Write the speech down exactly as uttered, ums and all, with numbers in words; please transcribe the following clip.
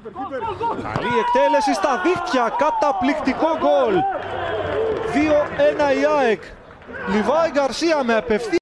Καλή εκτέλεση στα δίχτυα, καταπληκτικό γκολ. δύο ένα η ΑΕΚ. Λιβάη Γκαρσία με απευθεία.